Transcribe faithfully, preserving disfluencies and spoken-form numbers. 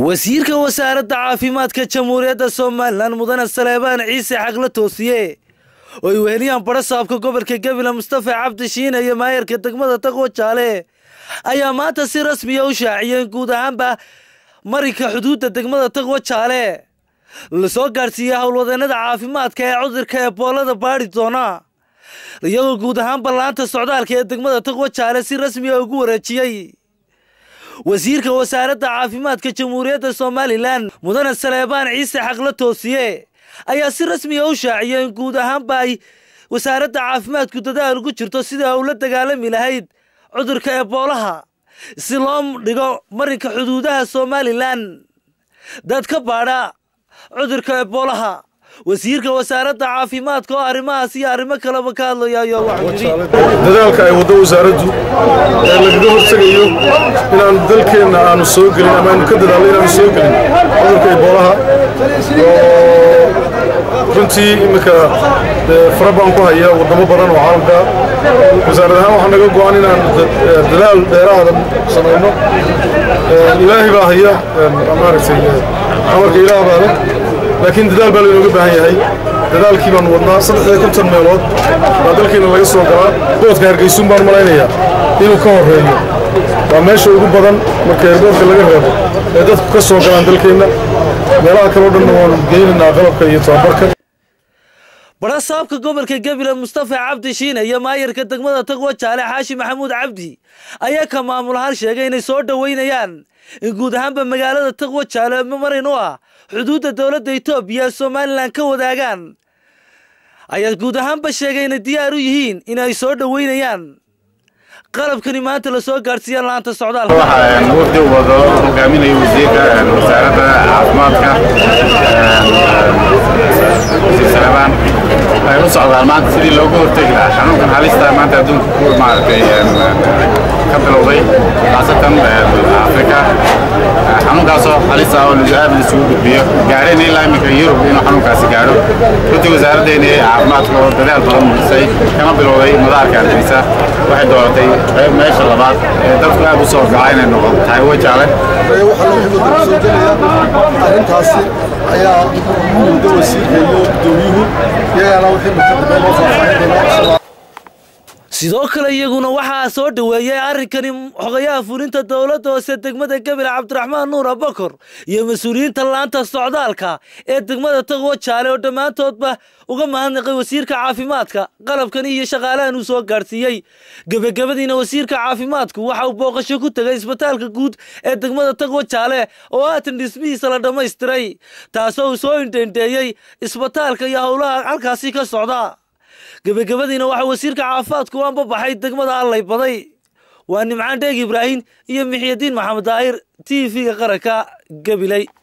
wasiirka wasaaradda caafimaadka jamhuuriyadda Soomaaliland mudane Saleebaan Ciise Xaqle Toosiye oo ay weheliyaan barasaabka gobolka Gabilaa Mustafa Cabdi Shiin iyo maayarka degmada Taqwo Jaale ayaa maanta si rasmi ah u shaaciyeen guud ahaanba marinka xuduudda degmada Taqwo Jaale la soo gaarsiiyay howlwadeenada caafimaadka ee cudurka Ebola baari doona iyadoo guud ahaan ballaanta socdaalka ee degmada Taqwo Jaale si rasmi ah ugu wareejiyay wasiirka wasaaradda caafimaadka jamhuuriyadda Soomaaliland mudane Saleebaan Ciise Xaqle Toosiye ayaa si rasmi ah u shaaciyay guud ahaanba ay wasaaradda caafimaadku dadaal ugu jirto sida uu la dagaalami lahayd cudurka Ebola si loo dhigo marinka xuduudaha Soomaaliland dadka baadha cudurka Ebola wasiirka wasaaradda caafimaadka oo arrimahaas iyo arrimo kale ka hadlayo dadaalka ay wado wasaaraddu ee laga hortagayo inaan dalkeena aanu soo galin ama aanu ka dadaalno inaan soo galin cudurka Ebola oo runtii imika farabaan ku haya wadamo badan oo caalamka wasaaradda waxaan naga go'an inaan dadaal dheeraad sameeyno ilaahay baa haya amaartay amarka ilaahay baa leh laakiin dadaal baa looga baahan yahay dadaalkii baan wadnaa saddex iyo konton meelood baa dalkeena laga soo galaa boodka Hargeysa baan malaynayaa inuu ka horeeyo waa meesha ugu badan marka boodka laga reebo ee dadku ka soo galaan dalkeena meelaha kale oo dhan waan geynaa qalabka iyo tababarka barasaabka gobolka Gabilaa Mustafa Cabdi Shiin iyo maayarka degmada Taqwo Jaale Xaashi Maxamuud Cabdi ayaa ka maamulaha sheegay inay soo dhaweynayaan in guud ahaanba magaalada Taqwo Jaale marin u ah xuduudda dawladda Itoobiya Soomaaliland ka wadaagaan ayaa guud ahaanba sheegay inay diyaar u yihiin inay soo dhaweynayaan qalabkani maanta la soo gaarsiiyay laanta socdaalka waxaan waqti wado hogaaminaya wasiirka wasaaradda caafimaadka Saleebaan ay u socdaan maanta sidii looga hortagi lahaa xanuunkan halista maanta adduunka ku maartay ka bilowday khaasatan Afrika xanuunkaasoo halista oo aad isugu gudbiyo gaareen ilaa imika Yurub inuu xanuunkaasi gaaro runtii wasaaraddeena caafimaadka oo dadaal badan muujisay kana bilowday madaarka Hargeysa waxay dooratay qayb meesha labaad ee dadku aad u soo galay inay noqoto Taqwo Jaale waxa loo soo gelaya arrintaasi ayaa muddo wasiirka iyo dowladdu iyagana wixii muqaddimada loo faahfaahinay sidoo kale iyaguna waxa soo dhaweeyay arrinkani xogayaha fulinta dawladda hoose degmada Gabilaa Cabdiraxmaan Nuur Abakar iyo mas'uuliyiinta laanta socdaalka ee degmada Taqwo Jaale oo dhamaantoodba uga mahadnaqay wasiirka caafimaadka qalabkani iyo shaqaalahan uu soo gaarsiiyay gabagabadiina wasiirka caafimaadku waxa uu booqasho ku tagay isbitaalka guud ee degmada Taqwo Jaale oo haatan dhismihiisa la dhameystiray taasoo uu soo indheeyay isbitaalka iyo howlaha halkaasi ka socda gabagabadiina waxa wasiirka caafimaadku aan babaxay degmada Allay baday waa Nimcaan Dheeg Ibraahin iyo Mixiyadiin Maxamed Daahir T V-ga qaranka Gabilay.